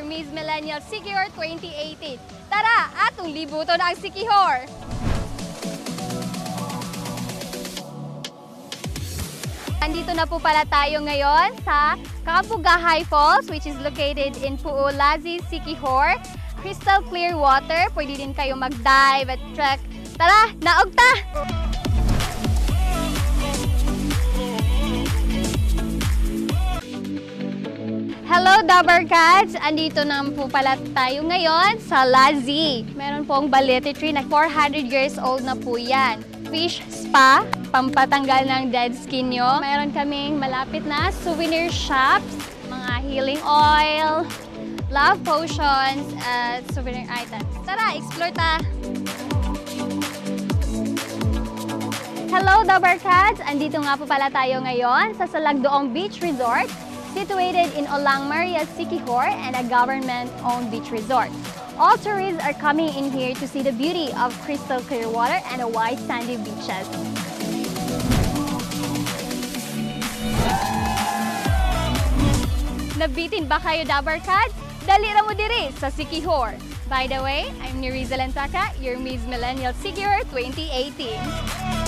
your Miss Millennial Siquijor 2018. Tara, atong libuton ang Siquijor! Nandito na po pala tayo ngayon sa Kapugahay Falls, which is located in Puulazi, Siquijor. Crystal clear water, pwede din kayo mag-dive at trek. Tara, naog ta! Hello, Dabber Cats! Andito na po pala tayo ngayon sa Lazi. Meron pong balete tree na 400 years old na po yan. Fish spa, pampatanggal ng dead skin nyo. Meron kaming malapit na souvenir shops, mga healing oil, love potions, at souvenir items. Tara, explore ta! Hello, Dabber Cats! Andito nga po pala tayo ngayon sa Salagdoong Beach Resort, situated in Olang Maria, Siquijor, and a government-owned beach resort. All tourists are coming in here to see the beauty of crystal clear water and the white sandy beaches. Nabitin ba kayo, Dabber Cats? Dali ra mo diri sa Siquijor. By the way, I'm Neriza Lantaca, your Miss Millennial Siquijor 2018.